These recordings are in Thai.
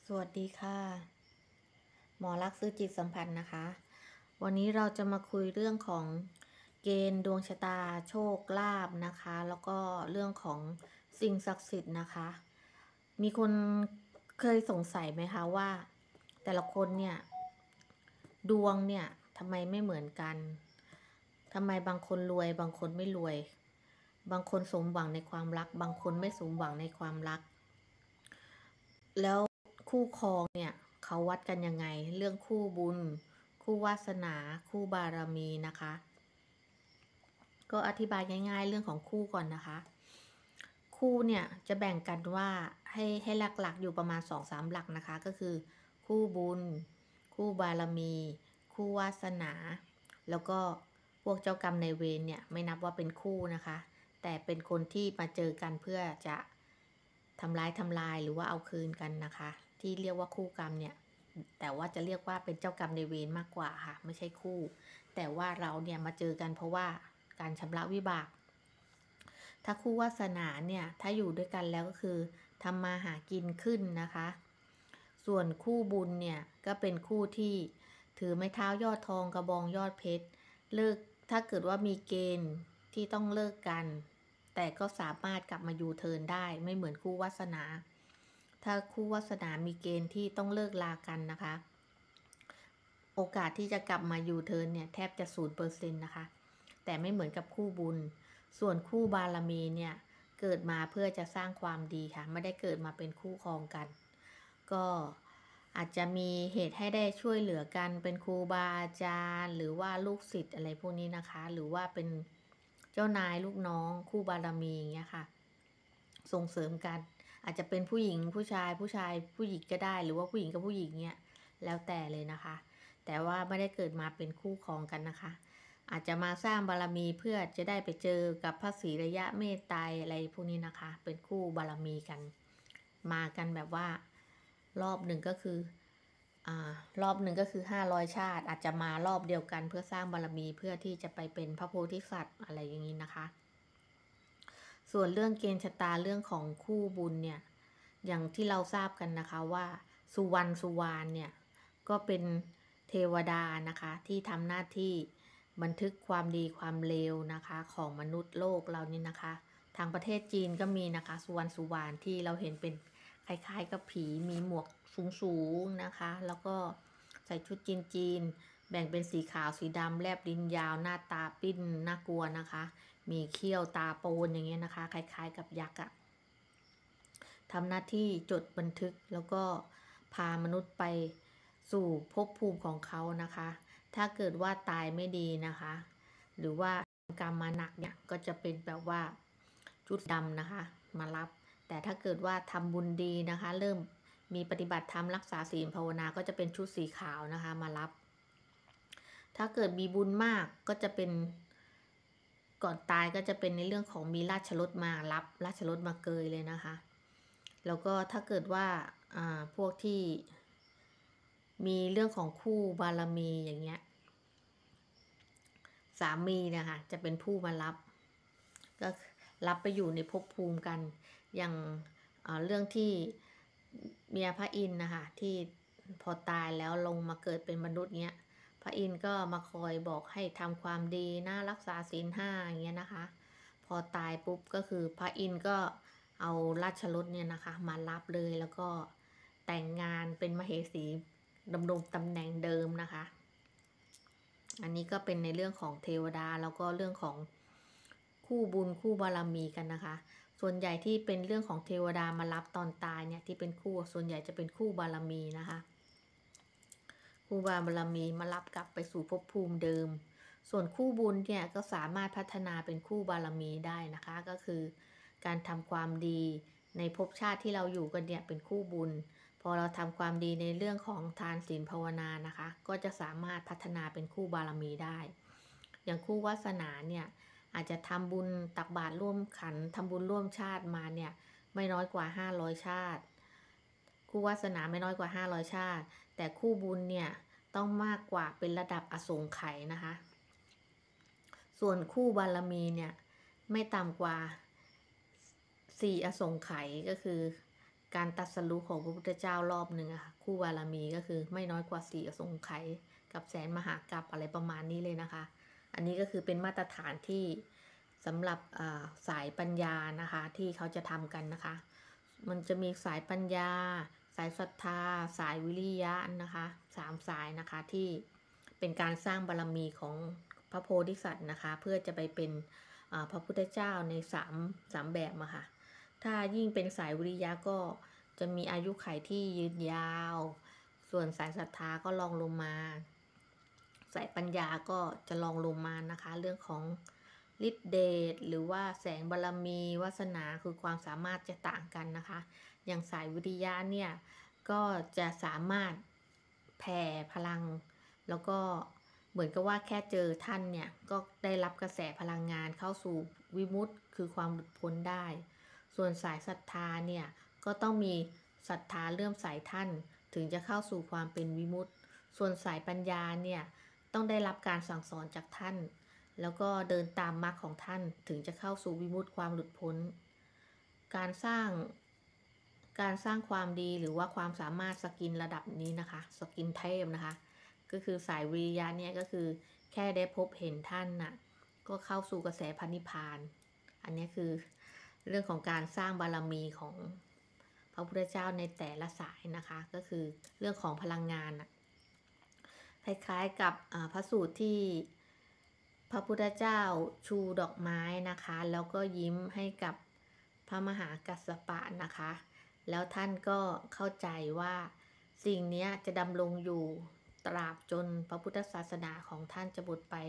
สวัสดีค่ะหมอรักษณ์ซื้อจิตสัมพันธ์นะคะวันนี้เราจะมาคุยเรื่องของเกณฑ์ดวงชะตาโชคลาภนะคะแล้วก็เรื่องของสิ่งศักดิ์สิทธิ์นะคะมีคนเคยสงสัยไหมคะว่าแต่ละคนเนี่ยดวงเนี่ยทำไมไม่เหมือนกันทำไมบางคนรวยบางคนไม่รวยบางคนสมหวังในความรักบางคนไม่สมหวังในความรักแล้วคู่ครองเนี่ยเขาวัดกันยังไงเรื่องคู่บุญคู่วาสนาคู่บารมีนะคะก็อธิบายง่ายๆเรื่องของคู่ก่อนนะคะคู่เนี่ยจะแบ่งกันว่าให้หลักๆอยู่ประมาณ 2-3 หลักนะคะก็คือคู่บุญคู่บารมีคู่วาสนาแล้วก็พวกเจ้ากรรมนายเวรเนี่ยไม่นับว่าเป็นคู่นะคะแต่เป็นคนที่มาเจอกันเพื่อจะทำลายหรือว่าเอาคืนกันนะคะที่เรียกว่าคู่กรรมเนี่ยแต่ว่าจะเรียกว่าเป็นเจ้ากรรมนายเวรมากกว่าค่ะไม่ใช่คู่แต่ว่าเราเนี่ยมาเจอกันเพราะว่าการชำระวิบากถ้าคู่วาสนาเนี่ยถ้าอยู่ด้วยกันแล้วก็คือทำมาหากินขึ้นนะคะส่วนคู่บุญเนี่ยก็เป็นคู่ที่ถือไม้เท้ายอดทองกระบองยอดเพชรเลิกถ้าเกิดว่ามีเกณฑ์ที่ต้องเลิกกันแต่ก็สามารถกลับมายูเทิร์นได้ไม่เหมือนคู่วาสนาถ้าคู่วาสนามีเกณฑ์ที่ต้องเลิกลากันนะคะโอกาสที่จะกลับมายูเทิร์นเนี่ยแทบจะ 0% นะคะแต่ไม่เหมือนกับคู่บุญส่วนคู่บารมีเนี่ยเกิดมาเพื่อจะสร้างความดีค่ะไม่ได้เกิดมาเป็นคู่ครองกันก็อาจจะมีเหตุให้ได้ช่วยเหลือกันเป็นครูบาอาจารย์หรือว่าลูกศิษย์อะไรพวกนี้นะคะหรือว่าเป็นเจ้านายลูกน้องคู่บารมีอย่างเงี้ยค่ะส่งเสริมกันอาจจะเป็นผู้หญิงผู้ชายผู้หญิงก็ได้หรือว่าผู้หญิงกับผู้หญิงเนี้ยแล้วแต่เลยนะคะแต่ว่าไม่ได้เกิดมาเป็นคู่ครองกันนะคะอาจจะมาสร้างบารมีเพื่อจะได้ไปเจอกับพระศรีระยะเมตไตรอะไรพวกนี้นะคะเป็นคู่บารมีกันมากันแบบว่ารอบหนึ่งก็คือรอบหนึ่งก็คือ500 ชาติอาจจะมารอบเดียวกันเพื่อสร้างบารมีเพื่อที่จะไปเป็นพระโพธิสัตว์อะไรอย่างนี้นะคะส่วนเรื่องเกณฑ์ชะตาเรื่องของคู่บุญเนี่ยอย่างที่เราทราบกันนะคะว่าสุวรรณเนี่ยก็เป็นเทวดานะคะที่ทำหน้าที่บันทึกความดีความเลวนะคะของมนุษย์โลกเรานี่นะคะทางประเทศจีนก็มีนะคะสุวรรณที่เราเห็นเป็นคล้ายๆกับผีมีหมวกสูงๆนะคะแล้วก็ใส่ชุดจีนแบ่งเป็นสีขาวสีดำแลบลิ้นยาวหน้าตาปิ้นน่ากลัวนะคะมีเขี้ยวตาโปนอย่างเงี้ยนะคะคล้ายๆกับยักษ์อะทำหน้าที่จดบันทึกแล้วก็พามนุษย์ไปสู่ภพภูมิของเขานะคะถ้าเกิดว่าตายไม่ดีนะคะหรือว่ากรรมมาหนักเนี่ยก็จะเป็นแบบว่าชุดดำนะคะมารับแต่ถ้าเกิดว่าทำบุญดีนะคะเริ่มมีปฏิบัติธรรมรักษาศีลภาวนาก็จะเป็นชุดสีขาวนะคะมารับถ้าเกิดมีบุญมากก็จะเป็นก่อนตายก็จะเป็นในเรื่องของมีราชรถมารับราชรถมาเกยเลยนะคะแล้วก็ถ้าเกิดว่าพวกที่มีเรื่องของคู่บารมีอย่างเงี้ยสามีนะคะจะเป็นผู้มารับก็รับไปอยู่ในภพภูมิกันอย่างเรื่องที่เมียพระอินทร์นะคะที่พอตายแล้วลงมาเกิดเป็นมนุษย์เงี้ยพระอินทร์ก็มาคอยบอกให้ทำความดีนะรักษาศีล 5อย่างเงี้ยนะคะพอตายปุ๊บก็คือพระอินทร์ก็เอาราชรถเนี่ยนะคะมารับเลยแล้วก็แต่งงานเป็นมเหสีดำรงตำแหน่งเดิมนะคะอันนี้ก็เป็นในเรื่องของเทวดาแล้วก็เรื่องของคู่บุญคู่บารมีกันนะคะส่วนใหญ่ที่เป็นเรื่องของเทวดามารับตอนตายเนี่ยที่เป็นคู่ส่วนใหญ่จะเป็นคู่บารมีนะคะคู่บารมีมารับกลับไปสู่ภพภูมิเดิมส่วนคู่บุญเนี่ยก็สามารถพัฒนาเป็นคู่บารมีได้นะคะก็คือการทำความดีในภพชาติที่เราอยู่กันเนี่ยเป็นคู่บุญพอเราทำความดีในเรื่องของทานศีลภาวนานะคะก็จะสามารถพัฒนาเป็นคู่บารมีได้อย่างคู่วาสนาเนี่ยอาจจะทำบุญตักบาตรร่วมขันทำบุญร่วมชาติมาเนี่ยไม่น้อยกว่า500 ชาติคู่วาสนาไม่น้อยกว่า500 ชาติแต่คู่บุญเนี่ยต้องมากกว่าเป็นระดับอสงไขยนะคะส่วนคู่บารมีเนี่ยไม่ต่ำกว่า4 อสงไขยก็คือการตรัสรู้ของพระพุทธเจ้ารอบหนึ่งอะค่ะคู่บารมีก็คือไม่น้อยกว่า4อสงไขยกับแสนมหากัปอะไรประมาณนี้เลยนะคะ อันนี้ก็คือเป็นมาตรฐานที่สำหรับสายปัญญานะคะที่เขาจะทำกันนะคะ มันจะมีสายปัญญา สายศรัทธา สายวิริยะนะคะ3 สายนะคะที่เป็นการสร้างบารมีของพระโพธิสัตว์นะคะเพื่อจะไปเป็นพระพุทธเจ้าใน3แบบอะค่ะถ้ายิ่งเป็นสายวิริยะก็จะมีอายุขัยที่ยืนยาว ส่วนสายศรัทธาก็ลองลงมา สายปัญญาก็จะลองลงมานะคะเรื่องของฤทธิเดชหรือว่าแสงบารมีวาสนาคือความสามารถจะต่างกันนะคะอย่างสายวิริยะเนี่ยก็จะสามารถแผ่พลังแล้วก็เหมือนกับว่าแค่เจอท่านเนี่ยก็ได้รับกระแสพลังงานเข้าสู่วิมุตติคือความหลุดพ้นได้ส่วนสายศรัทธาเนี่ยก็ต้องมีศรัทธาเลื่อมใสท่านถึงจะเข้าสู่ความเป็นวิมุตติส่วนสายปัญญาเนี่ยต้องได้รับการสั่งสอนจากท่านแล้วก็เดินตามมรรคของท่านถึงจะเข้าสู่วิมุตติความหลุดพ้นการสร้างความดีหรือว่าความสามารถสกินระดับนี้นะคะสกินเทพนะคะก็คือสายวิริยะเนี่ยก็คือแค่ได้พบเห็นท่านน่ะก็เข้าสู่กระแสพันนิพพานอันนี้คือเรื่องของการสร้างบารมีของพระพุทธเจ้าในแต่ละสายนะคะก็คือเรื่องของพลังงานคล้ายๆกับพระสูตรที่พระพุทธเจ้าชูดอกไม้นะคะแล้วก็ยิ้มให้กับพระมหากัสสปะนะคะแล้วท่านก็เข้าใจว่าสิ่งนี้จะดำรงอยู่ตราบจนพระพุทธศาสนาของท่านจะหมดไป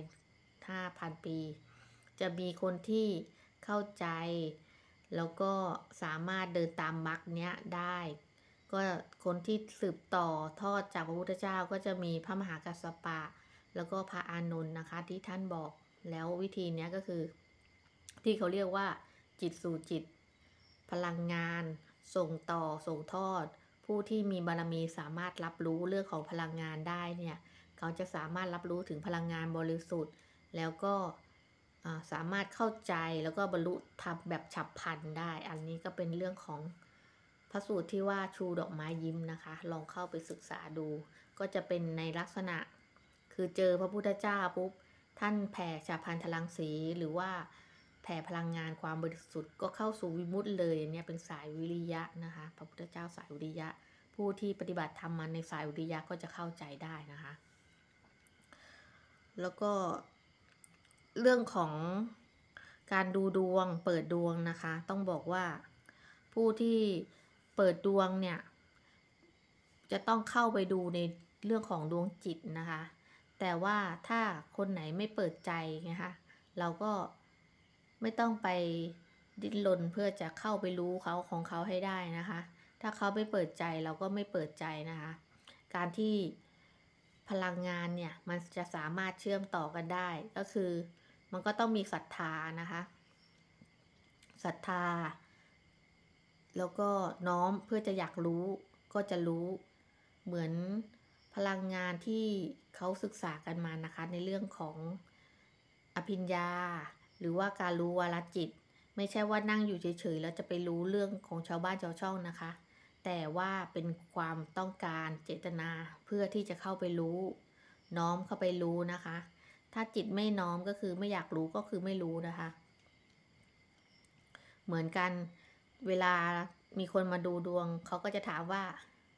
5,000 ปีจะมีคนที่เข้าใจแล้วก็สามารถเดินตามมรรคเนี้ยได้ก็คนที่สืบต่อทอดจากพระพุทธเจ้าก็จะมีพระมหากัสสปะแล้วก็พระอานนท์นะคะที่ท่านบอกแล้ววิธีนี้ก็คือที่เขาเรียกว่าจิตสู่จิตพลังงานส่งต่อส่งทอดผู้ที่มีบารมีสามารถรับรู้เรื่องของพลังงานได้เนี่ยเขาจะสามารถรับรู้ถึงพลังงานบริสุทธิ์แล้วก็สามารถเข้าใจแล้วก็บรรลุธรรมแบบฉับพลันได้อันนี้ก็เป็นเรื่องของพระสูตรที่ว่าชูดอกไม้ยิ้มนะคะลองเข้าไปศึกษาดูก็จะเป็นในลักษณะคือเจอพระพุทธเจ้าปุ๊บท่านแผ่ฉับพลันพลังสีหรือว่าแผ่พลังงานความบริสุทธิ์ก็เข้าสู่วิมุตติเลยเนี่ยเป็นสายวิริยะนะคะพระพุทธเจ้าสายวิริยะผู้ที่ปฏิบัติธรรมมาในสายวิริยะก็จะเข้าใจได้นะคะแล้วก็เรื่องของการดูดวงเปิดดวงนะคะต้องบอกว่าผู้ที่เปิดดวงเนี่ยจะต้องเข้าไปดูในเรื่องของดวงจิตนะคะแต่ว่าถ้าคนไหนไม่เปิดใจนะคะเราก็ไม่ต้องไปดิ้นรนเพื่อจะเข้าไปรู้เขาของเขาให้ได้นะคะถ้าเขาไม่เปิดใจเราก็ไม่เปิดใจนะคะการที่พลังงานเนี่ยมันจะสามารถเชื่อมต่อกันได้ก็คือมันก็ต้องมีศรัทธานะคะศรัทธาแล้วก็น้อมเพื่อจะอยากรู้ก็จะรู้เหมือนพลังงานที่เขาศึกษากันมานะคะในเรื่องของอภิญญาหรือว่าการรู้วาลจิตไม่ใช่ว่านั่งอยู่เฉยๆแล้วจะไปรู้เรื่องของชาวบ้านชาวช่องนะคะแต่ว่าเป็นความต้องการเจตนาเพื่อที่จะเข้าไปรู้น้อมเข้าไปรู้นะคะถ้าจิตไม่น้อมก็คือไม่อยากรู้ก็คือไม่รู้นะคะเหมือนกันเวลามีคนมาดูดวงเขาก็จะถามว่า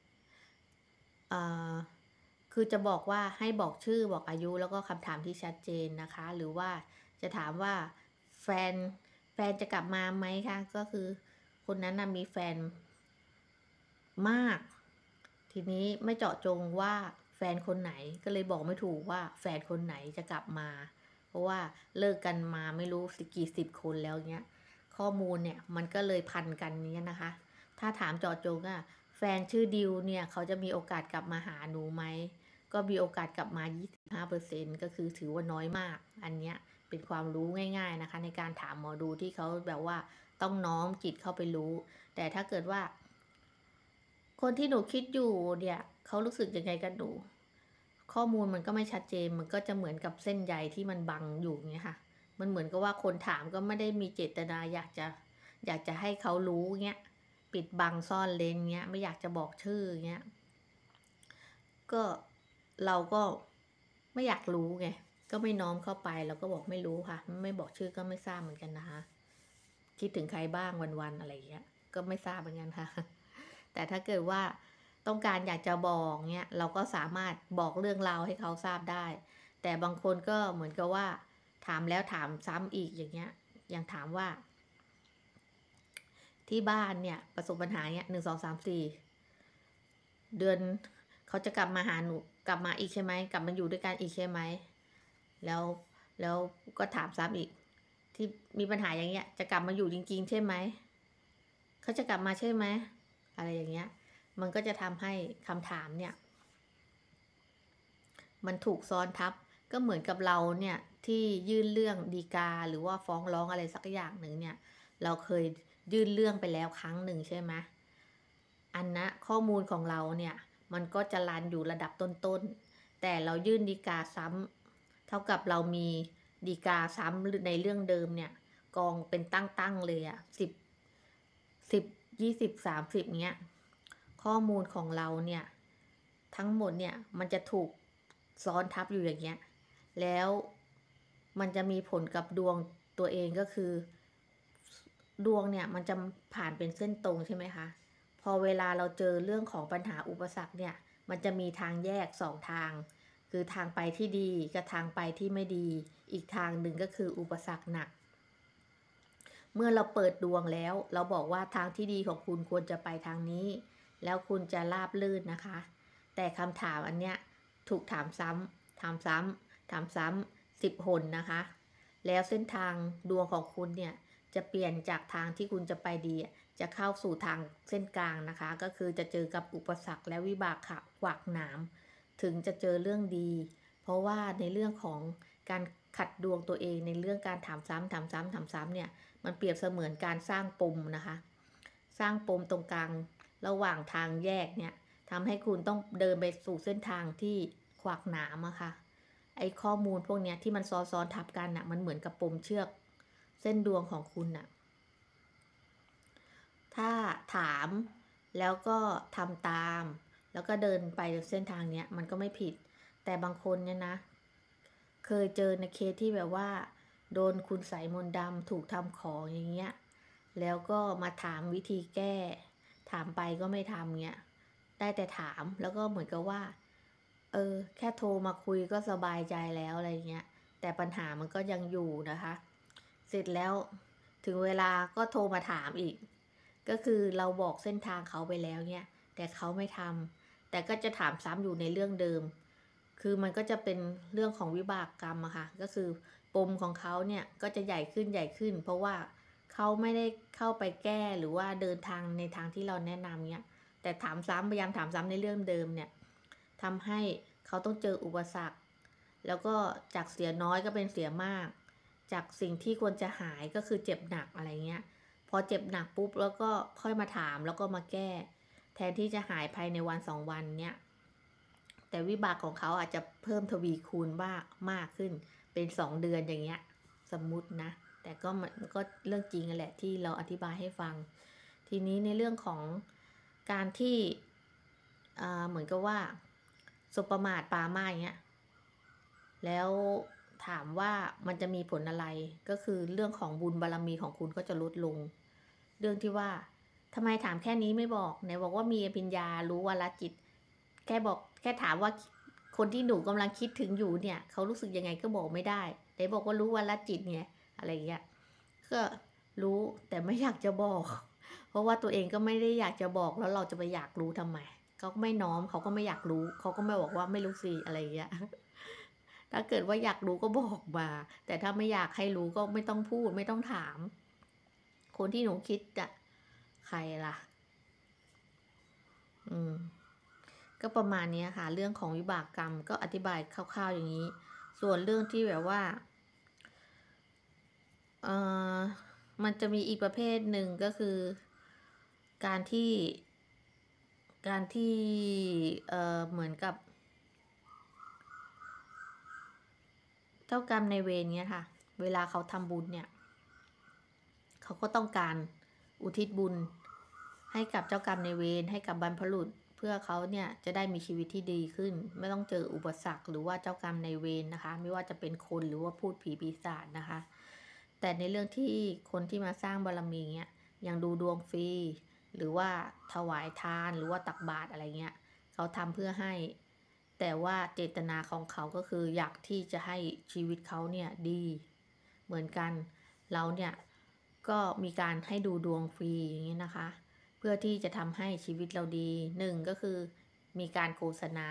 คือจะบอกว่าให้บอกชื่อบอกอายุแล้วก็คำถามที่ชัดเจนนะคะหรือว่าจะถามว่าแฟนจะกลับมาไหมคะก็คือคนนั้นมีแฟนมากทีนี้ไม่เจาะจงว่าแฟนคนไหนก็เลยบอกไม่ถูกว่าแฟนคนไหนจะกลับมาเพราะว่าเลิกกันมาไม่รู้กี่สิบคนแล้วเนี้ยข้อมูลเนี่ยมันก็เลยพันกันเนี้ยนะคะถ้าถามเจาะจงอะแฟนชื่อดิวเนี่ยเขาจะมีโอกาสกลับมาหาหนูไหมก็มีโอกาสกลับมา 25% ก็คือถือว่าน้อยมากอันเนี้ยเป็นความรู้ง่ายๆนะคะในการถามหมอดูที่เขาแบบว่าต้องน้อมจิตเข้าไปรู้แต่ถ้าเกิดว่าคนที่หนูคิดอยู่เนี่ยเขารู้สึกยังไงกันหนูข้อมูลมันก็ไม่ชัดเจนมันก็จะเหมือนกับเส้นใยที่มันบังอยู่เงี้ยค่ะมันเหมือนกับว่าคนถามก็ไม่ได้มีเจตนาอยากจะให้เขารู้เงี้ยเปิดบังซ่อนเร้นเงี้ยไม่อยากจะบอกชื่อเงี้ยก็เราก็ไม่อยากรู้ไงก็ไม่น้อมเข้าไปเราก็บอกไม่รู้ค่ะไม่บอกชื่อก็ไม่ทราบเหมือนกันนะคะคิดถึงใครบ้างวันๆอะไรเงี้ยก็ไม่ทราบเหมือนกันค่ะแต่ถ้าเกิดว่าต้องการอยากจะบอกเงี้ยเราก็สามารถบอกเรื่องราวให้เขาทราบได้แต่บางคนก็เหมือนกับว่าถามแล้วถามซ้ำอีกอย่างเงี้ยอย่างถามว่าที่บ้านเนี่ยประสบปัญหาเนี้ย1 2 3 4เดือนเขาจะกลับมาหาหนูกลับมาอีกใช่ไหมกลับมาอยู่ด้วยกันอีกใช่ไหมแล้วแล้วก็ถามซ้ำอีกที่มีปัญหาอย่างเงี้ยจะกลับมาอยู่จริงๆใช่ไหมเขาจะกลับมาใช่ไหมอะไรอย่างเงี้ยมันก็จะทำให้คำถามเนี่ยมันถูกซ้อนทับก็เหมือนกับเราเนี่ยที่ยื่นเรื่องฎีกาหรือว่าฟ้องร้องอะไรสักอย่างหนึ่งเนี่ยเราเคยยื่นเรื่องไปแล้วครั้งหนึ่งใช่ไหมอันนะข้อมูลของเราเนี่ยมันก็จะรันอยู่ระดับต้นๆแต่เรายื่นฎีกาซ้ำเท่ากับเรามีฎีกาซ้ำในเรื่องเดิมเนี่ยกองเป็นตั้งๆเลยอะ10 20 30เนี้ยข้อมูลของเราเนี่ยทั้งหมดเนี่ยมันจะถูกซ้อนทับอยู่อย่างเงี้ยแล้วมันจะมีผลกับดวงตัวเองก็คือดวงเนี่ยมันจะผ่านเป็นเส้นตรงใช่ไหมคะพอเวลาเราเจอเรื่องของปัญหาอุปสรรคเนี่ยมันจะมีทางแยก2 ทางคือทางไปที่ดีกับทางไปที่ไม่ดีอีกทางหนึ่งก็คืออุปสรรคหนักเมื่อเราเปิดดวงแล้วเราบอกว่าทางที่ดีของคุณควรจะไปทางนี้แล้วคุณจะราบรื่นนะคะแต่คำถามอันเนี้ยถูกถามซ้ำถามซ้ำถามซ้ำ10 หนนะคะแล้วเส้นทางดวงของคุณเนี่ยจะเปลี่ยนจากทางที่คุณจะไปดีจะเข้าสู่ทางเส้นกลางนะคะก็คือจะเจอกับอุปสรรคและวิบากขวากหนามถึงจะเจอเรื่องดีเพราะว่าในเรื่องของการขัดดวงตัวเองในเรื่องการถามซ้ำถามซ้ำถามซ้ำเนี่ยมันเปรียบเสมือนการสร้างปมนะคะสร้างปมตรงกลางระหว่างทางแยกเนี่ยทำให้คุณต้องเดินไปสู่เส้นทางที่ขวากหนามอะค่ะไอ้ข้อมูลพวกเนี้ยที่มันซ้อนทับกันอะมันเหมือนกับปมเชือกเส้นดวงของคุณอะถ้าถามแล้วก็ทำตามแล้วก็เดินไปเส้นทางเนี้ยมันก็ไม่ผิดแต่บางคนเนี่ยนะเคยเจอในเคสที่แบบว่าโดนคุณใส่มนต์ดำถูกทำของอย่างเงี้ยแล้วก็มาถามวิธีแก้ถามไปก็ไม่ทำเงี้ยได้แต่ถามแล้วก็เหมือนกับว่าแค่โทรมาคุยก็สบายใจแล้วอะไรเงี้ยแต่ปัญหามันก็ยังอยู่นะคะเสร็จแล้วถึงเวลาก็โทรมาถามอีกก็คือเราบอกเส้นทางเขาไปแล้วเนี่ยแต่เขาไม่ทำแต่ก็จะถามซ้ำอยู่ในเรื่องเดิมคือมันก็จะเป็นเรื่องของวิบากกรรมอะค่ะก็คือปมของเขาเนี่ยก็จะใหญ่ขึ้นใหญ่ขึ้นเพราะว่าเขาไม่ได้เข้าไปแก้หรือว่าเดินทางในทางที่เราแนะนำเนี่ยแต่ถามซ้ำพยายามถามซ้ำในเรื่องเดิมเนี่ยทำให้เขาต้องเจออุปสรรคแล้วก็จากเสียน้อยก็เป็นเสียมากจากสิ่งที่ควรจะหายก็คือเจ็บหนักอะไรเงี้ยพอเจ็บหนักปุ๊บแล้วก็ค่อยมาถามแล้วก็มาแก้แทนที่จะหายภายใน1-2 วันเนี่ยแต่วิบากของเขาอาจจะเพิ่มทวีคูณมากขึ้นเป็น2 เดือนอย่างเงี้ยสมมุตินะแต่ก็มันก็เรื่องจริงแหละที่เราอธิบายให้ฟังทีนี้ในเรื่องของการที่เหมือนกับว่าสบประมาทปามาอย่างเงี้ยแล้วถามว่ามันจะมีผลอะไรก็คือเรื่องของบุญบารมีของคุณก็จะลดลงเรื่องที่ว่าทำไมถามแค่นี้ไม่บอกไหนบอกว่ามีอภิญญารู้วาลจิตแค่ถามว่าคนที่หนูกำลังคิดถึงอยู่เนี่ยเขารู้สึกยังไงก็บอกไม่ได้ไหนบอกว่ารู้วาลจิตไงอะไรอย่างเงี้ยก็รู้แต่ไม่อยากจะบอกเพราะว่าตัวเองก็ไม่ได้อยากจะบอกแล้วเราจะไปอยากรู้ทำไมเขาก็ไม่น้อมเขาก็ไม่อยากรู้เขาก็ไม่บอกว่าไม่รู้สิอะไรอย่างเงี้ยถ้าเกิดว่าอยากรู้ก็บอกมาแต่ถ้าไม่อยากให้รู้ก็ไม่ต้องพูดไม่ต้องถามคนที่หนูคิดจะใครล่ะก็ประมาณนี้ค่ะเรื่องของวิบากกรรมก็อธิบายคร่าวๆอย่างนี้ส่วนเรื่องที่แบบว่ามันจะมีอีกประเภทหนึ่งก็คือการที่เหมือนกับเจ้ากรรมในายเวรเนี้ยค่ะเวลาเขาทำบุญเนี่ยเขาก็ต้องการอุทิศบุญให้กับเจ้ากรรมนายเวรให้กับบรรพบุรุษเพื่อเขาเนี่ยจะได้มีชีวิตที่ดีขึ้นไม่ต้องเจออุปสรรคหรือว่าเจ้ากรรมนายเวรนะคะไม่ว่าจะเป็นคนหรือว่าพูดผีปีศาจนะคะแต่ในเรื่องที่คนที่มาสร้างบารมีเนี่ยอย่างดูดวงฟรีหรือว่าถวายทานหรือว่าตักบาตรอะไรเงี้ยเขาทำเพื่อให้แต่ว่าเจตนาของเขาก็คืออยากที่จะให้ชีวิตเขาเนี่ยดีเหมือนกันเราเนี่ยก็มีการให้ดูดวงฟรีอย่างนี้นะคะเพื่อที่จะทำให้ชีวิตเราดี1ก็คือมีการโฆษณา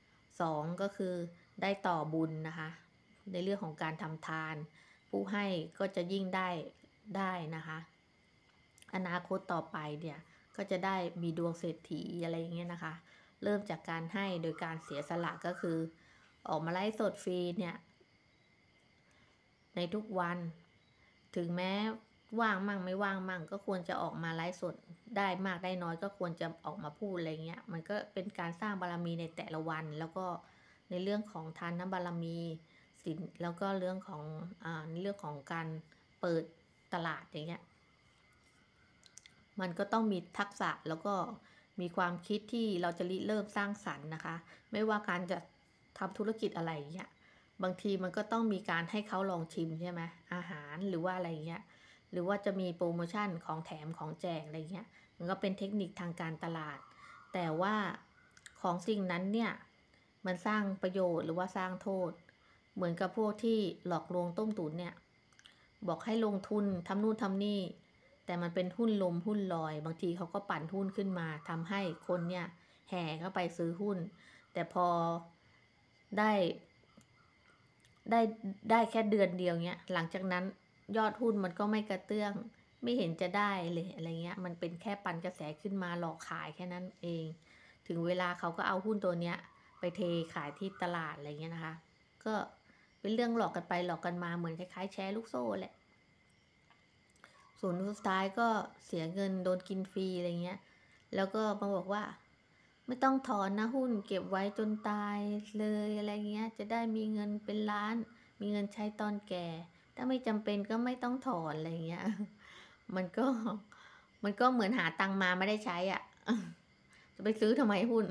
2ก็คือได้ต่อบุญนะคะในเรื่องของการทำทานผู้ให้ก็จะยิ่งได้นะคะอนาคตต่อไปเนี่ยก็จะได้มีดวงเศรษฐีอะไรอย่างเงี้ยนะคะเริ่มจากการให้โดยการเสียสละก็คือออกมาไลฟ์สดฟรีเนี่ยในทุกวันถึงแม้ว่างมั่งไม่ว่างมั่งก็ควรจะออกมาไลฟ์สดได้มากได้น้อยก็ควรจะออกมาพูดอะไรเงี้ยมันก็เป็นการสร้างบารมีในแต่ละวันแล้วก็ในเรื่องของทานบารมีศีลแล้วก็เรื่องของในเรื่องของการเปิดตลาดอย่างเงี้ยมันก็ต้องมีทักษะแล้วก็มีความคิดที่เราจะริเริ่มสร้างสรรค์นะคะไม่ว่าการจะทำธุรกิจอะไรเงี้ยบางทีมันก็ต้องมีการให้เขาลองชิมใช่ไหมอาหารหรือว่าอะไรเงี้ยหรือว่าจะมีโปรโมชั่นของแถมของแจกอะไรเงี้ยมันก็เป็นเทคนิคทางการตลาดแต่ว่าของสิ่งนั้นเนี่ยมันสร้างประโยชน์หรือว่าสร้างโทษเหมือนกับพวกที่หลอกลวงต้มตุ๋นเนี่ยบอกให้ลงทุนทำนู่นทำนี่แต่มันเป็นหุ้นลมหุ้นลอยบางทีเขาก็ปั่นหุ้นขึ้นมาทำให้คนเนี่ยแห่เข้าไปซื้อหุ้นแต่พอได้ได้ได้แค่เดือนเดียวเนี้ยหลังจากนั้นยอดหุ้นมันก็ไม่กระเตื้องไม่เห็นจะได้เลยอะไรเงี้ยมันเป็นแค่ปั่นกระแสขึ้นมาหลอกขายแค่นั้นเองถึงเวลาเขาก็เอาหุ้นตัวเนี้ยไปเทขายที่ตลาดอะไรเงี้ยนะคะก็เป็นเรื่องหลอกกันไปหลอกกันมาเหมือนคล้ายๆแชร์ลูกโซ่แหละส่วนสุดท้ายก็เสียเงินโดนกินฟรีอะไรเงี้ยแล้วก็มาบอกว่าไม่ต้องถอนนะหุ้นเก็บไว้จนตายเลยอะไรเงี้ยจะได้มีเงินเป็นล้านมีเงินใช้ตอนแก่ถ้าไม่จำเป็นก็ไม่ต้องถอนอะไรเงี้ยมันก็เหมือนหาตังมาไม่ได้ใช้อ่ะจะไปซื้อทำไมหุ้น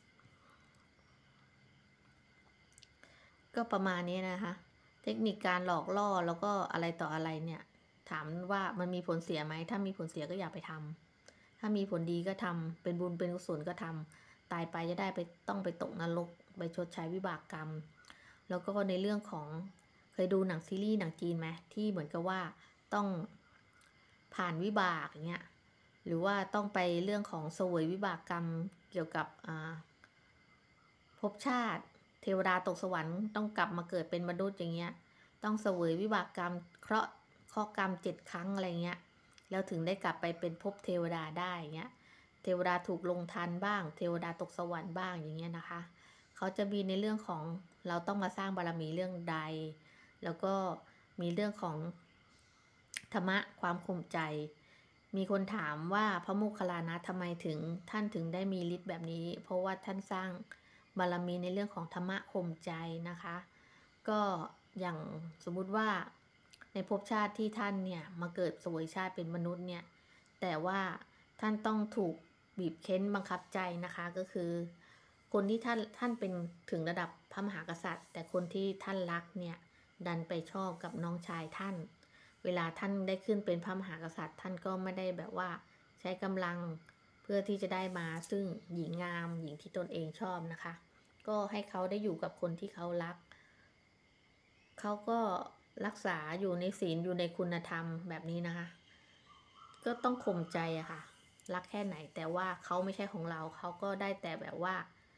ก็ประมาณนี้นะคะเทคนิคการหลอกล่อแล้วก็อะไรต่ออะไรเนี่ยถามว่ามันมีผลเสียไหมถ้ามีผลเสียก็อย่าไปทำถ้ามีผลดีก็ทำเป็นบุญเป็นกุศลก็ทำตายไปจะได้ไปต้องไปตกนรกไปชดใช้วิบากกรรมแล้วก็ในเรื่องของเคยดูหนังซีรีส์หนังจีนไหมที่เหมือนกับว่าต้องผ่านวิบากอย่างเงี้ยหรือว่าต้องไปเรื่องของเสวยวิบากกรรมเกี่ยวกับภพชาติเทวดาตกสวรรค์ต้องกลับมาเกิดเป็นมนุษย์อย่างเงี้ยต้องเสวยวิบากกรรมเคราะห์กรรม7 ครั้งอะไรเงี้ยแล้วถึงได้กลับไปเป็นภพเทวดาได้เงี้ยเทวดาถูกลงทันบ้างเทวดาตกสวรรค์บ้างอย่างเงี้ยนะคะเขาจะมีในเรื่องของเราต้องมาสร้างบารมีเรื่องใดแล้วก็มีเรื่องของธรรมะความข่มใจมีคนถามว่าพระโมคคัลลานะทำไมท่านถึงได้มีฤทธิ์แบบนี้เพราะว่าท่านสร้างบารมีในเรื่องของธรรมะข่มใจนะคะก็อย่างสมมุติว่าในภพชาติที่ท่านเนี่ยมาเกิดเสวยชาติเป็นมนุษย์เนี่ยแต่ว่าท่านต้องถูกบีบเค้นบังคับใจนะคะก็คือคนที่ท่านเป็นถึงระดับพระมหากษัตริย์แต่คนที่ท่านรักเนี่ยดันไปชอบกับน้องชายท่านเวลาท่านได้ขึ้นเป็นพระมหากษัตริย์ท่านก็ไม่ได้แบบว่าใช้กำลังเพื่อที่จะได้มาซึ่งหญิงงามหญิงที่ตนเองชอบนะคะก็ให้เขาได้อยู่กับคนที่เขารักเขาก็รักษาอยู่ในศีลอยู่ในคุณธรรมแบบนี้นะคะก็ต้องข่มใจอะค่ะรักแค่ไหนแต่ว่าเขาไม่ใช่ของเราเขาก็ได้แต่แบบว่า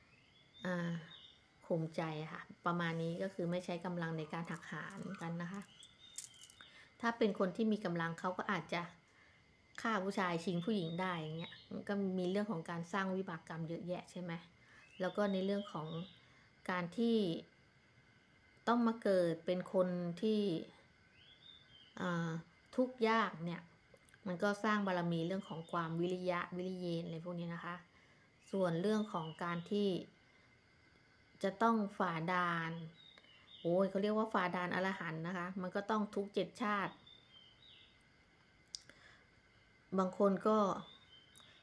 ข่มใจอะค่ะประมาณนี้ก็คือไม่ใช้กำลังในการหักหารกันนะคะถ้าเป็นคนที่มีกำลังเขาก็อาจจะฆ่าผู้ชายชิงผู้หญิงได้อย่างเงี้ยก็มีเรื่องของการสร้างวิบากกรรมเยอะแยะใช่ไหมแล้วก็ในเรื่องของการที่ต้องมาเกิดเป็นคนที่ทุกข์ยากเนี่ยมันก็สร้างบารมีเรื่องของความวิริยะวิริเยนอะไรพวกนี้นะคะส่วนเรื่องของการที่จะต้องฝ่าดานโอ้ยเขาเรียกว่าฝ่าดานอรหันต์นะคะมันก็ต้องทุก7 ชาติบางคนก็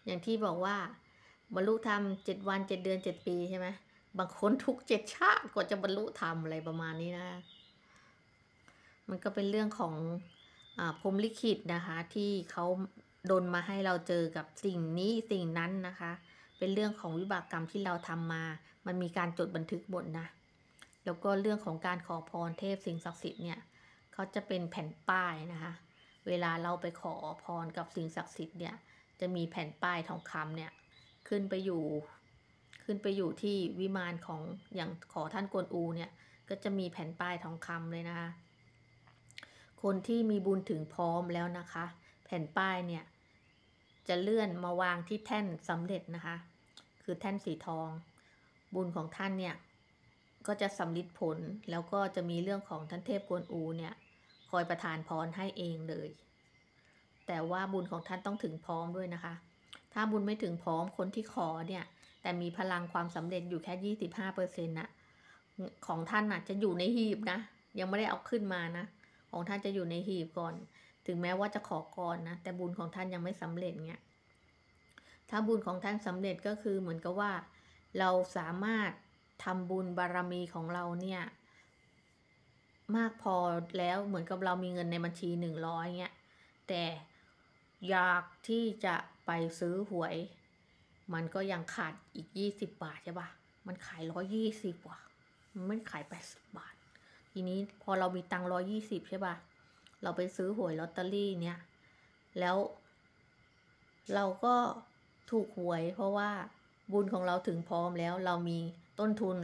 อย่างที่บอกว่าบรรลุธรรม7 วัน 7 เดือน 7 ปีใช่ไหมบางคนทุก7 ชาติกว่าจะบรรลุธรรมอะไรประมาณนี้นะมันก็เป็นเรื่องของพรหมลิขิตนะคะที่เขาดลมาให้เราเจอกับสิ่งนี้สิ่งนั้นนะคะ เป็นเรื่องของวิบากกรรมที่เราทำมามันมีการจดบันทึกหมดนะแล้วก็เรื่องของการขอพรเทพสิ่งศักดิ์สิทธิ์เนี่ยเขาจะเป็นแผ่นป้ายนะคะเวลาเราไปขอพรกับสิ่งศักดิ์สิทธิ์เนี่ยจะมีแผ่นป้ายทองคำเนี่ยขึ้นไปอยู่ที่วิมานของอย่างขอท่านกวนอูเนี่ยก็จะมีแผ่นป้ายทองคำเลยนะคะคนที่มีบุญถึงพร้อมแล้วนะคะแผ่นป้ายเนี่ยจะเลื่อนมาวางที่แท่นสำเร็จนะคะคือแท่นสีทองบุญของท่านเนี่ยก็จะสำลิดผลแล้วก็จะมีเรื่องของท่านเทพกวนอูเนี่ยคอยประทานพรให้เองเลยแต่ว่าบุญของท่านต้องถึงพร้อมด้วยนะคะถ้าบุญไม่ถึงพร้อมคนที่ขอเนี่ยแต่มีพลังความสำเร็จอยู่แค่ 25% นะของท่านน่ะจะอยู่ในหีบนะยังไม่ได้เอาขึ้นมานะของท่านจะอยู่ในหีบก่อนถึงแม้ว่าจะขอก่อนนะแต่บุญของท่านยังไม่สำเร็จเงี้ยถ้าบุญของท่านสำเร็จก็คือเหมือนกับว่าเราสามารถทำบุญบารมีของเราเนี่ยมากพอแล้วเหมือนกับเรามีเงินในบัญชี100เงี้ยแต่อยากที่จะไปซื้อหวยมันก็ยังขาดอีก20 บาทใช่ปะมันขาย120ว่ะมันไม่ขาย80 บาททีนี้พอเรามีตังค์120ใช่ปะเราไปซื้อหวยลอตเตอรี่เนี่ยแล้วเราก็ถูกหวยเพราะว่าบุญของเราถึงพร้อมแล้วเรามีต้นทุน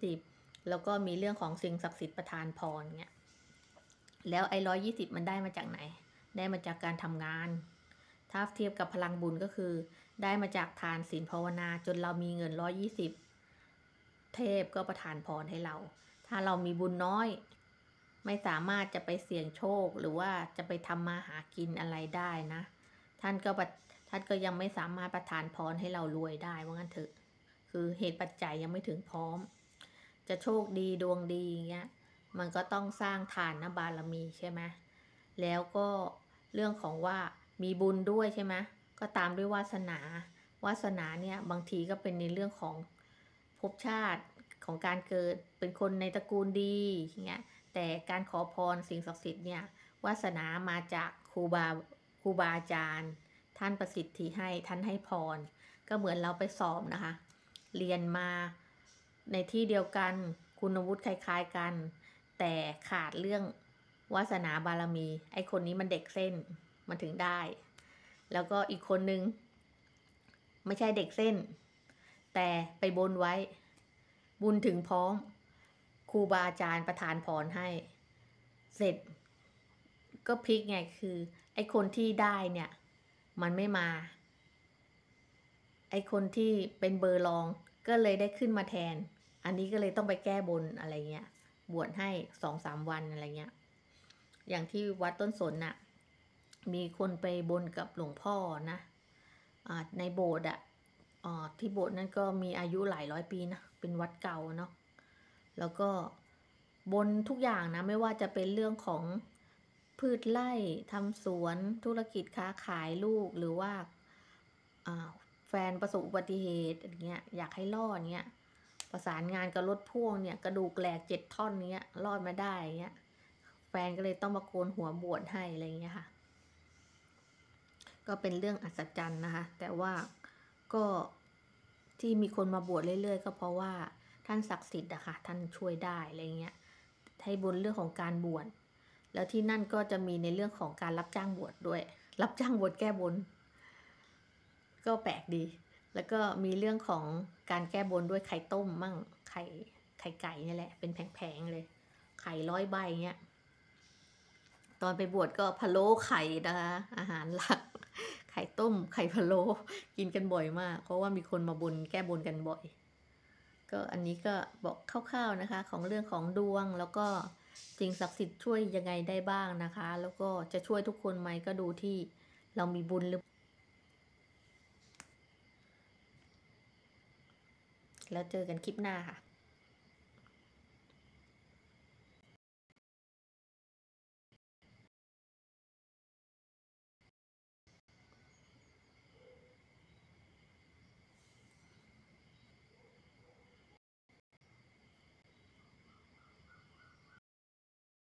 120แล้วก็มีเรื่องของสิ่งศักดิ์สิทธิ์ประทานพรเนี่ยแล้วไอ้120มันได้มาจากไหนได้มาจากการทำงานถ้าเทียบกับพลังบุญก็คือได้มาจากทานศีลภาวนาจนเรามีเงิน120เทพก็ประทานพรให้เราถ้าเรามีบุญน้อยไม่สามารถจะไปเสี่ยงโชคหรือว่าจะไปทำมาหากินอะไรได้นะท่านก็ยังไม่สามารถประทานพรให้เรารวยได้ว่างั้นเถอะคือเหตุปัจจัยยังไม่ถึงพร้อมจะโชคดีดวงดีเงี้ยมันก็ต้องสร้างฐานบารมีใช่ไหมแล้วก็เรื่องของว่ามีบุญด้วยใช่ไหมก็ตามด้วยวาสนาเนี่ยบางทีก็เป็นในเรื่องของภพชาติของการเกิดเป็นคนในตระกูลดีเงี้ยแต่การขอพรสิ่งศักดิ์สิทธิ์เนี่ยวาสนามาจากครูบาอาจารย์ท่านประสิทธิให้ท่านให้พรก็เหมือนเราไปสอบนะคะเรียนมาในที่เดียวกันคุณวุฒิคล้ายๆกันแต่ขาดเรื่องวาสนาบารมีไอ้คนนี้มันเด็กเส้นมันถึงได้แล้วก็อีกคนนึงไม่ใช่เด็กเส้นแต่ไปบนไว้บุญถึงพร้อมครูบาอาจารย์ประทานพรให้เสร็จก็พลิกไงคือไอ้คนที่ได้เนี่ยมันไม่มาไอ้คนที่เป็นเบอร์รองก็เลยได้ขึ้นมาแทนอันนี้ก็เลยต้องไปแก้บนอะไรเงี้ยบวชให้2-3 วันอะไรเงี้ยอย่างที่วัดต้นสนน่ะมีคนไปบนกับหลวงพ่อนะในโบสถ์ที่โบสถ์นั้นก็มีอายุหลายร้อยปีนะเป็นวัดเก่าเนาะแล้วก็บนทุกอย่างนะไม่ว่าจะเป็นเรื่องของพืชไร่ทำสวนธุรกิจค้าขายลูกหรือว่าแฟนประสบอุบัติเหตุอย่างเงี้ยอยากให้รอดเงี้ยประสานงานกับรถพ่วงเนี่ยกระดูกแหลก7 ท่อนเงี้ยรอดมาได้เงี้ยแฟนก็เลยต้องมาโกนหัวบวชให้อะไรเงี้ยค่ะก็เป็นเรื่องอัศจรรย์นะคะแต่ว่าก็ที่มีคนมาบวชเรื่อยๆก็เพราะว่าท่านศักดิ์สิทธิ์อะค่ะท่านช่วยได้อะไรเงี้ยให้บุญเรื่องของการบวชแล้วที่นั่นก็จะมีในเรื่องของการรับจ้างบวชด้วยรับจ้างบวชแก้บนก็แปลกดีแล้วก็มีเรื่องของการแก้บนด้วยไข่ต้มมั่งไข่ไก่นี่แหละเป็นแผงๆเลยไข่100 ใบเงี้ยตอนไปบวชก็พะโล้ไข่นะคะอาหารหลักไข่ต้มไข่พะโล้กินกันบ่อยมากเพราะว่ามีคนมาบนแก้บนกันบ่อยก็อันนี้ก็บอกคร่าวๆนะคะของเรื่องของดวงแล้วก็สิ่งศักดิ์สิทธิ์ช่วยยังไงได้บ้างนะคะแล้วก็จะช่วยทุกคนไหมก็ดูที่เรามีบุญหรือแล้วเจอกันคลิปหน้าค่ะ